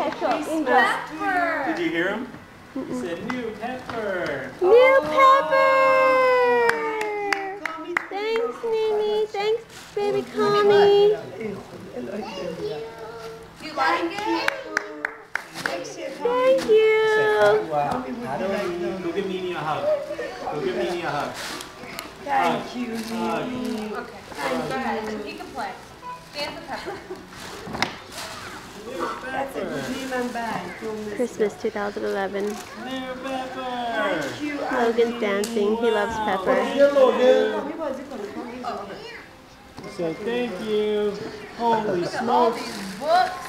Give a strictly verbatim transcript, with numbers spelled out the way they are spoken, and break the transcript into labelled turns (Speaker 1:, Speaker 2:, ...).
Speaker 1: Pepper.
Speaker 2: Did you hear him? He said, new pepper.
Speaker 1: New pepper. Thanks, Nini. Thanks, baby Connie.
Speaker 3: You like it?
Speaker 1: Thank you.
Speaker 2: Go give Nini a hug. Go give Nini a hug.
Speaker 4: Thank you, Nini.
Speaker 3: Okay. Go ahead. You can play. Dance the pepper.
Speaker 4: That's a good name and bag.
Speaker 1: Christmas two thousand eleven.
Speaker 2: New pepper.
Speaker 4: Thank you,
Speaker 1: Logan's dancing. He loves pepper.
Speaker 2: Say thank you. Holy
Speaker 3: Look at all
Speaker 2: smokes.
Speaker 3: these books.